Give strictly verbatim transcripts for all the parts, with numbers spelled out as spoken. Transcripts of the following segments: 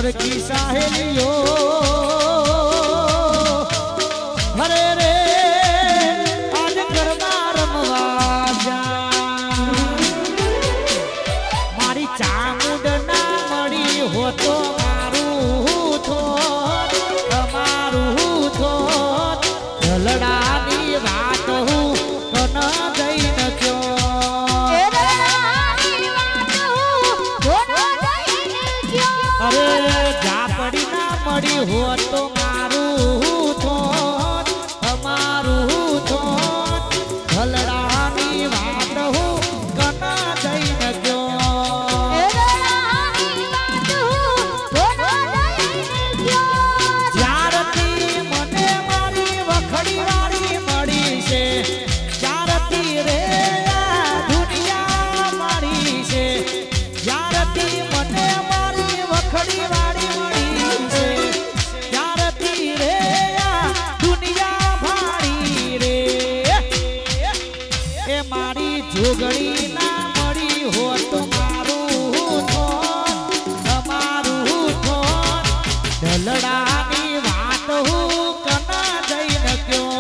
સરખી સાહેલીઓ હરે રે આજ ગરબા રમવા જા મારી ચામુંડ ના મળી હોતો મારું થોત તમારું થોત ઢલડાની વાત હું કન જઈને ક્યો અરે જાપડી ના મળી હોત તો મારું થોત અમારું થોત ઢલડાની વાત હું કના જઈને ગયો જ્યારથી મને મારી વખડી વાળી મળી છે ત્યારથી રે આ દુનિયા મારી છે જ્યારથી મને વખડી વાળી મળી છે ત્યારથી રે આ દુનિયા ભાળી રે એ મારી જોગણી ના મળી હોત તો મારું થોત તમારું થોત ઢલડાની વાત હું કના જઈને ક્યો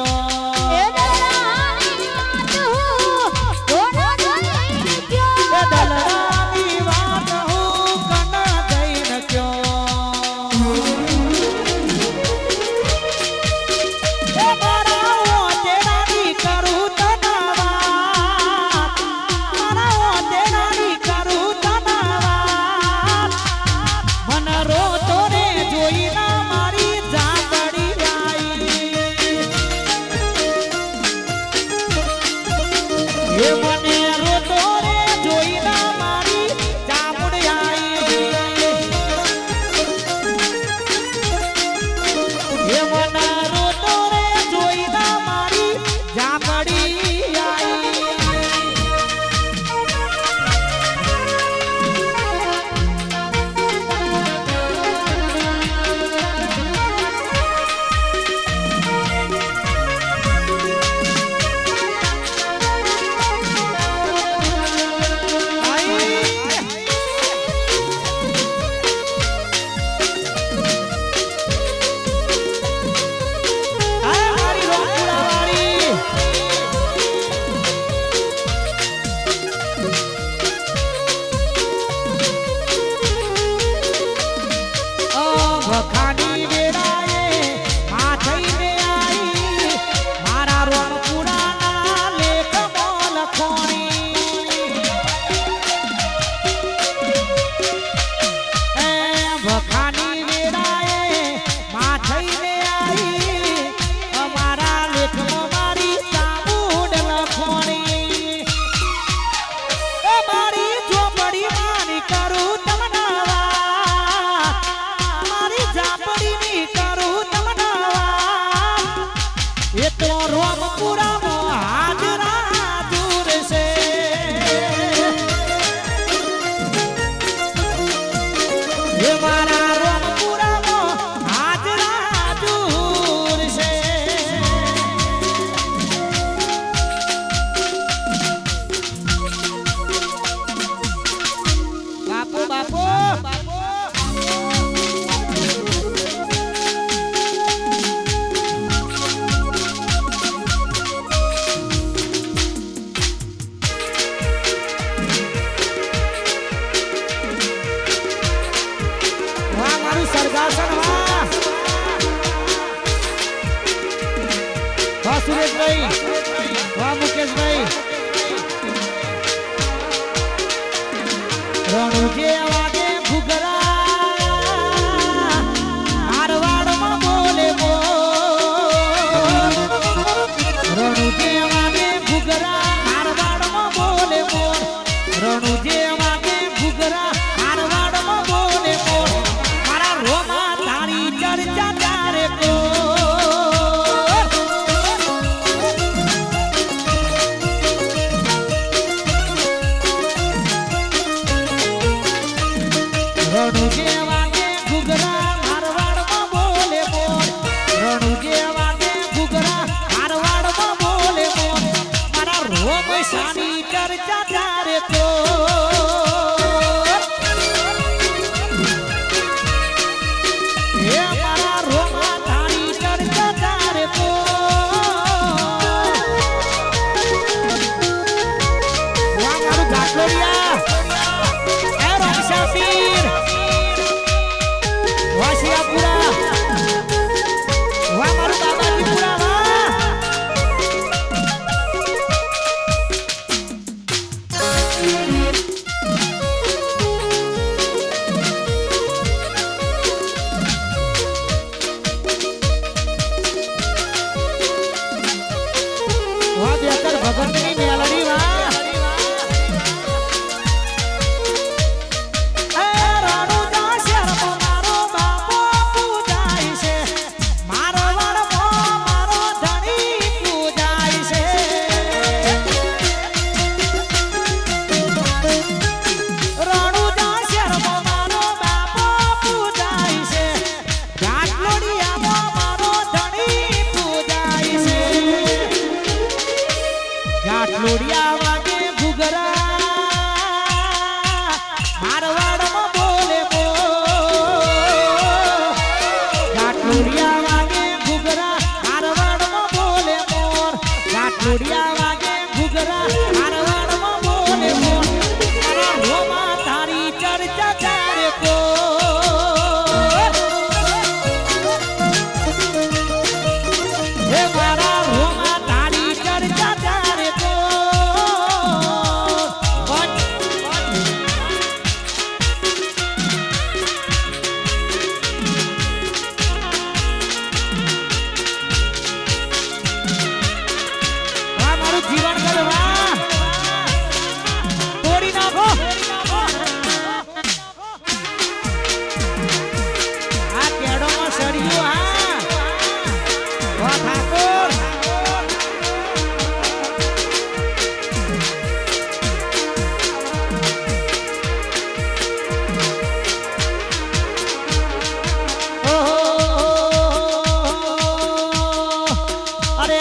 सुरेश भाई वाह मुकेश भाई रणु के आगे फुगरा मारवाड़ में बोले बोल रणु के आगे फुगरा मारवाड़ में बोले बोल रणु के आगे फुगरा मारवाड़ में बोले बोल मारा रोमा तारी चर्चा तारे को रणु के वागे घुगरा मारवाड़ में बोले बोल रणु के वागे घुगरा मारवाड़ में बोले बोल मारा रोम शानी चर्चा तारे को गाटलोडिया ए रामशाफीर वाशियापुरा वाह मारू दादाजीपुरा वाह वाह बेहतर भगतनी मेलड़ी वाह गाटलोडिया वागे घुगरा मारवाड़ में बोले बो गाटलोडिया वागे घुगरा मारवाड़ में बोले मोर गाटलोडिया वागे घुगरा मारवाड़ में बोले मोर मारा रोमा तारी चर्चा करे को हे मारा रोमा तारी चर्चा करे को जीवन करवा तोड़ी ना को आ केड़ो में सड़ियो हां वाह ठाकुर ओ अरे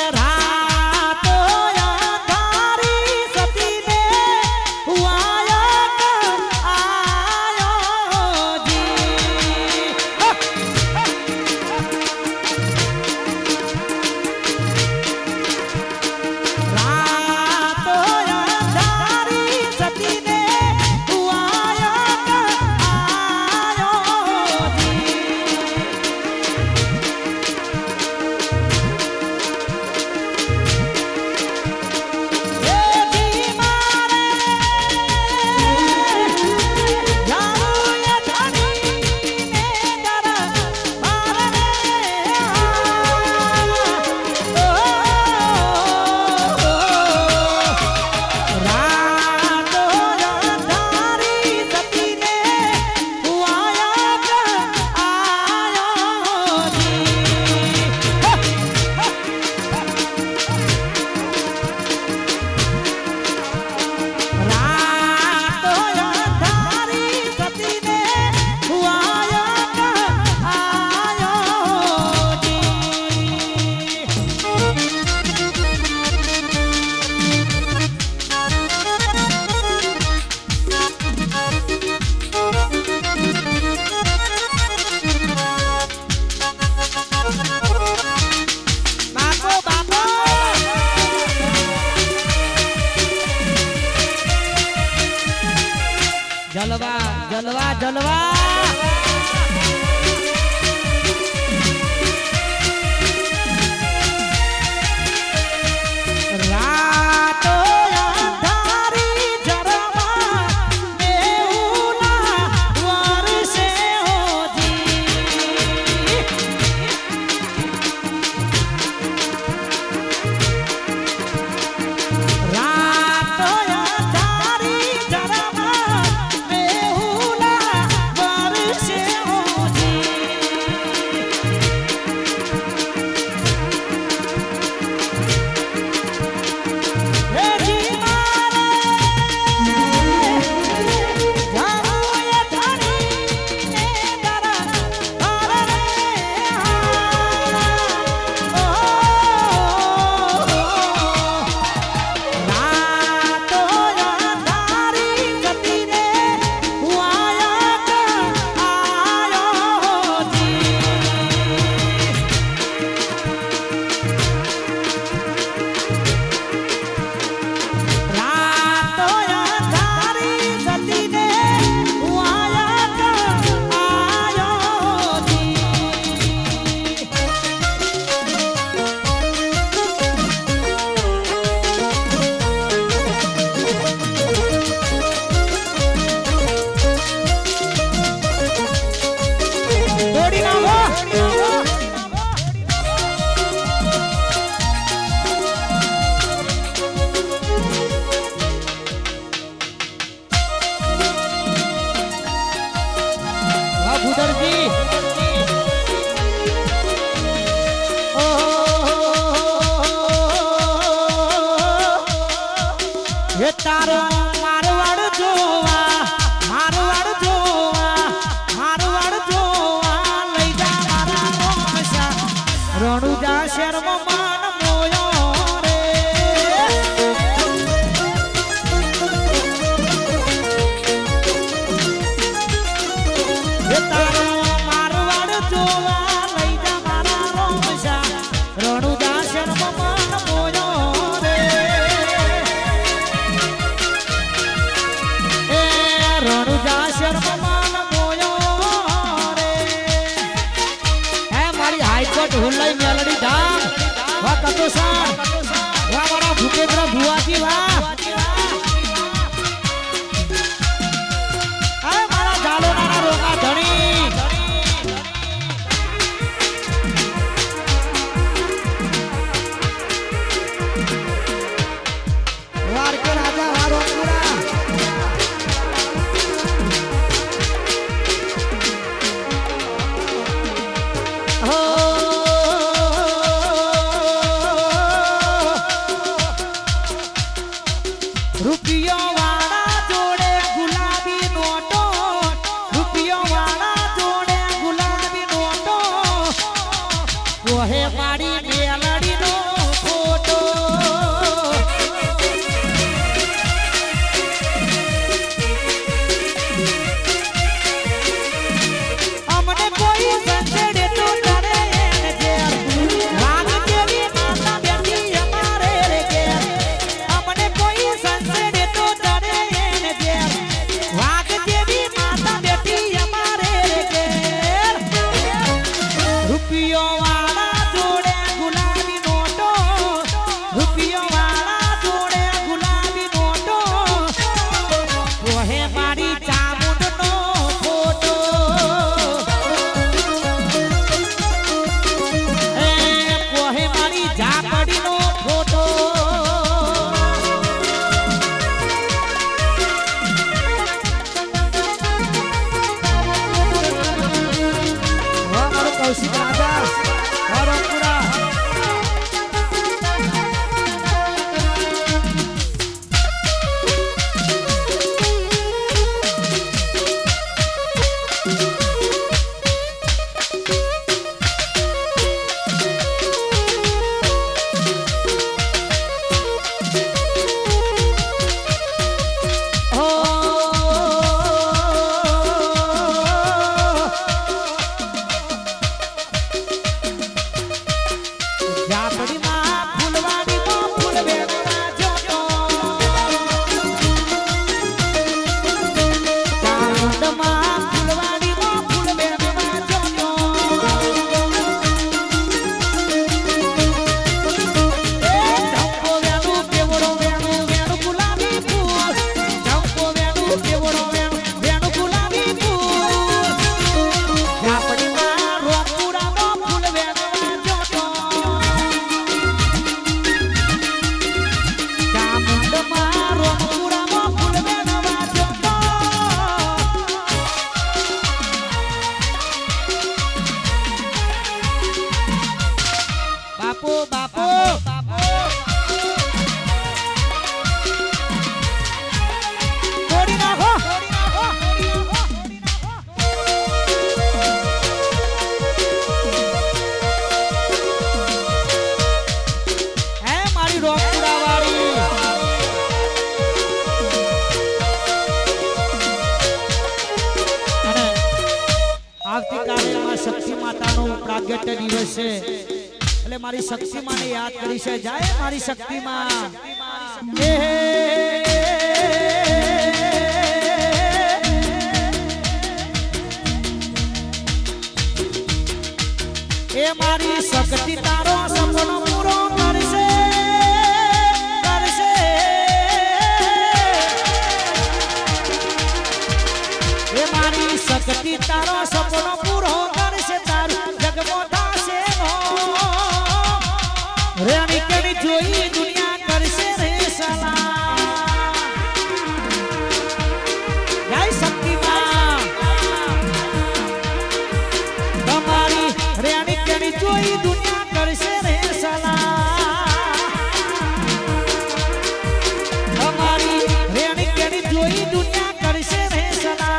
जलवा जलवा जलवा रातो अंधारी जरमा मेहुना वर्षे हो जी रातो अंधारी जरमा मेहुना કરતો સાર વાહ મારા ભૂપેન્દ્ર ભુવાજી વાહ આ મારા જાલોના રોકા ધણી વાર કે રાજા વારો પૂરા રૂપિયો વાળા જોડે ગુલાબી નોટો રૂપિયો વાળા જોડે ગુલાબી નોટો કોહે પાડી મેલડી નો ફોટો અમને કોઈ સંજેડે તો કરે એને ઘેર વાગ જેવી માતા બેઠી અમારે રે ઘેર અમને કોઈ સંજેડે તો કરે એને ઘેર વાગ જેવી માતા બેઠી અમારે રે ઘેર રૂપિયો વાળા જોડે ગુલાબી નોટો રૂપિયો વાળા જોડે ગુલાબી નોટો કોહે મારી ચામુંડનો ફોટો એ કોહે મારી ઝાપડીનો ફોટો વાહ મારો કૌશિક રાજા વારો પૂરા ઝાપડીમાં ફૂલવાડીમાં ફૂલ વેણવા જોતો ચામુંડમાં ફૂલવાડીમાં ફૂલ વેણવા જોતો એ ચંપો વેણું કેવડો વેણું વેણું ગુલાબી ફૂલ ચંપો વેણું કેવડો વેણું વેણું ગુલાબી ફૂલ ઝાપડીમાં રોપુરામાં ફૂલ વેણવા જોતો ચામુંડમાં રોપુરામાં ફૂલ વેણવા જોતો બાપુ બાપુ તોડી નાખો હે મારી રોપુરા વાળી અને આવતીકાલે માં શક્તિ માતાનો પ્રાગટ્ય દિવસ છે એટલે મારી શક્તિ માને યાદ કરી છે જાય મારી શક્તિ માં એ એ મારી શક્તિ તારો સપનો પૂરો કરશે કરશે એ મારી શક્તિ તારો સપનો પૂરો કરશે તારું જગમો થાશે નો રેણી કેની જોઈ દુનિયા કરશે રે સલાહ જય શક્તિ માં તમારી રેણી કેની જોઈ દુનિયા કરશે રે સલાહ તમારી રેણી કેની જોઈ દુનિયા કરશે રે સલાહ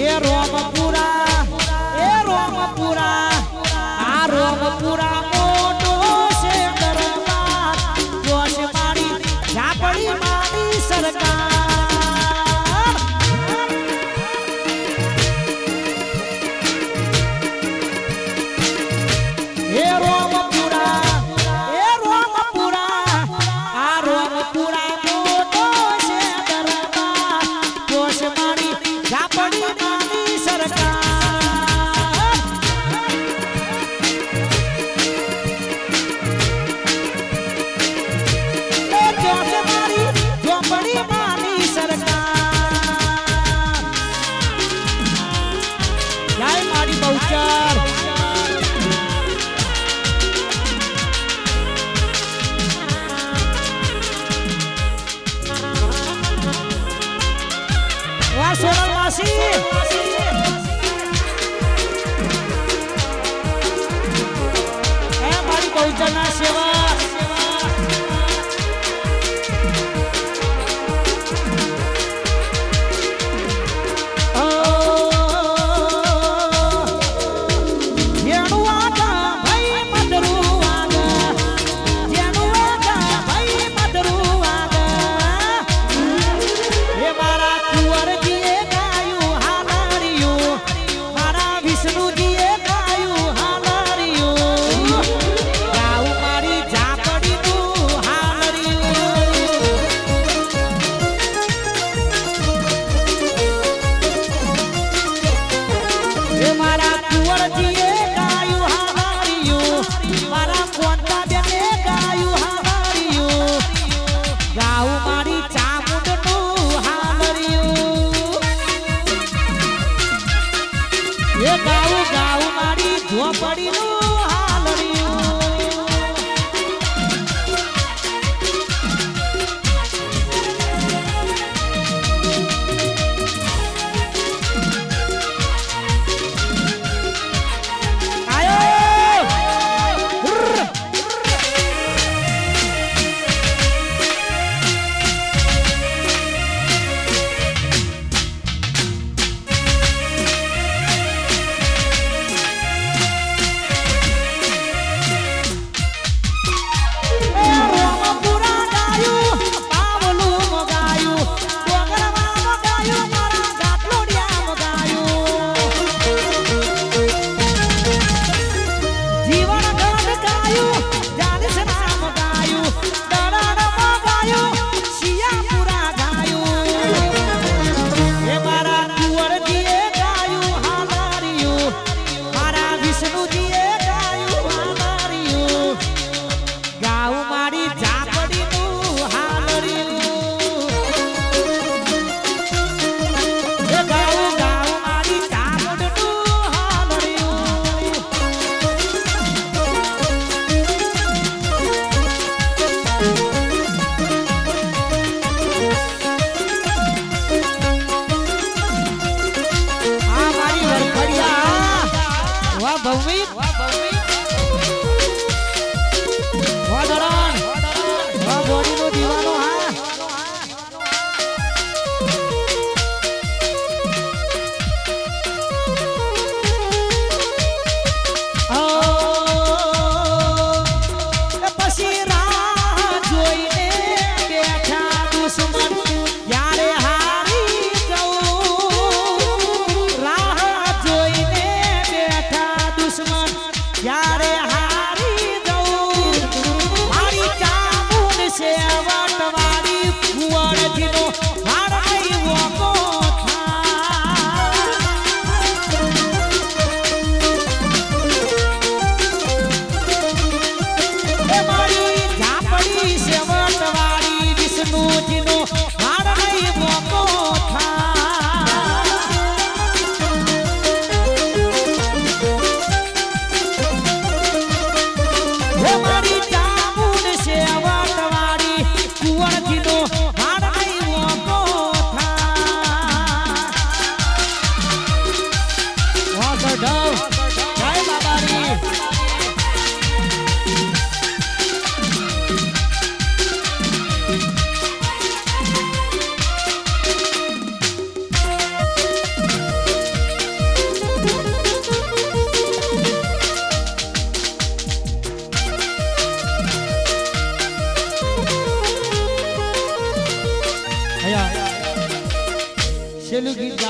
એ રોમપુરા એ રોમપુરા આ રોમપુરા મોટો છે દરબાર જોશ મારી ઝાપડી મારી સરકાર એ રોમપુરા એ રોમપુરા આ રોમપુરા મોટો છે દરબાર જોશ મારી ઝાપડી મારી સરકાર બહુચર વાહ સોનલ માસી એ મારી બહુચર ના સેવા ગાવું ગાવું મારી ઝોપડીનું હાલરિયું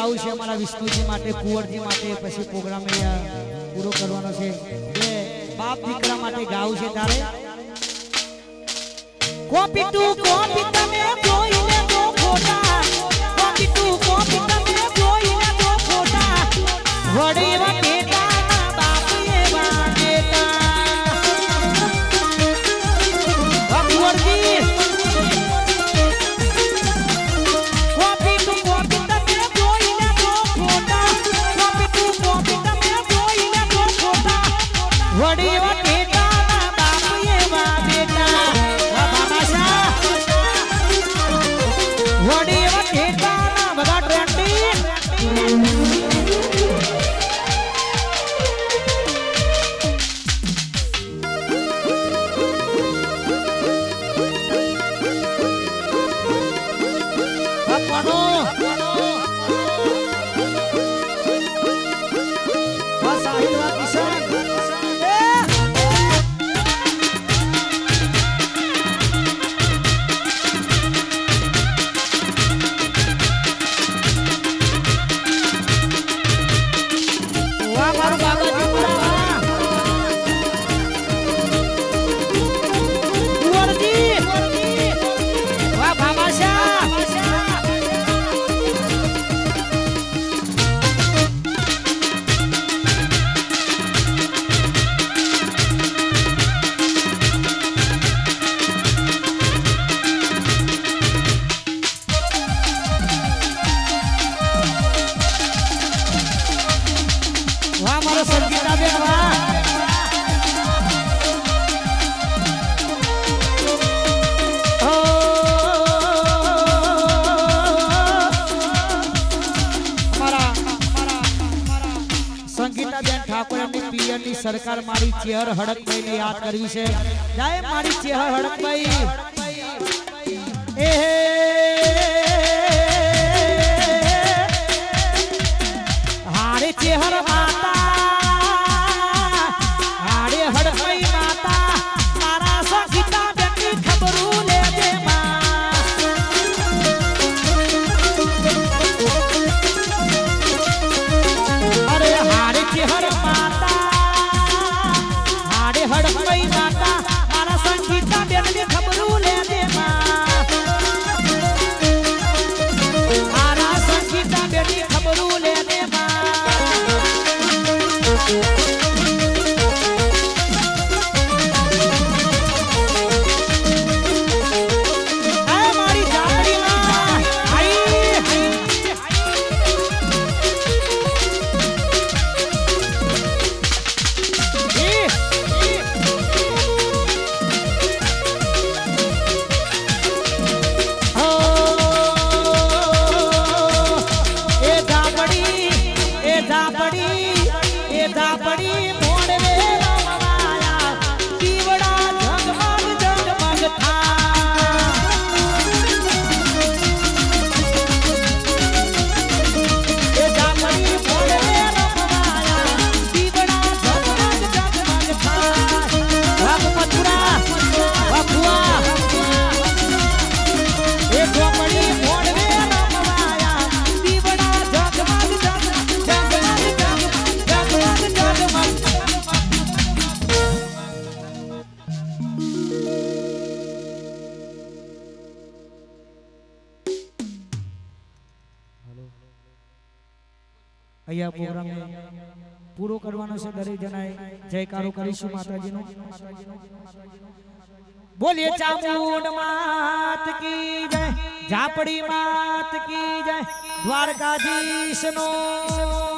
ગાવું છે અમારા વિષ્ણુજી માટે, કુંવરજી માટે, પછી પ્રોગ્રામ પૂરો કરવાનો છે. એ બાપ દીકરા માટે ગાવું છે. તારે કોપી ટુ કોપી તમે જોઈને તો ખોટા, કોપી ટુ કોપી તમે જોઈને તો ખોટા, વડેવા ટેટાના બાપ એવા ટેટા. કુંવરજી કોપી ટુ કોપી તમે જોઈને તો ખોટા, કોપી ટુ કોપી તમે જોઈને તો ખોટા, વડેવા ટેટાના બાપ એવા બેટા. વડેવા ટેટાના બધા ટ્રેન્ડી સંગીતા બેન વાહ. સંગીતાબેન ઠાકોર એમની પિયરની સરકાર મારી ચેહર હડકભાઈ ને યાદ કરવી છે. જય મારી ચેહર હડકભાઈ. એ હારે ચેહર માતા, હારે હડકભાઈ માતા, મારા સંગીતાબેન ની ખબરું લેજે માં. અરે હારે ચેહર માતા, હારે હડકભાઈ માતા, મારા સંગીતાબેન ની ખબરું લેજે માં. મારા સંગીતાબેન ની ખબરું લેજે માં. અહીંયા પ્રોગ્રામ પૂરો કરવાનો છે. દરેક જણાએ જયકારો કરીશું માતાજીનો. બોલીએ ચામુંડ માત કી જય, ઝાપડી માત કી જય, દ્વારકાધીશ નો